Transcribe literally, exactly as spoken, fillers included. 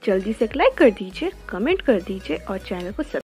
जल्दी से लाइक कर दीजिए, कमेंट कर दीजिए और चैनल को सब्सक्राइब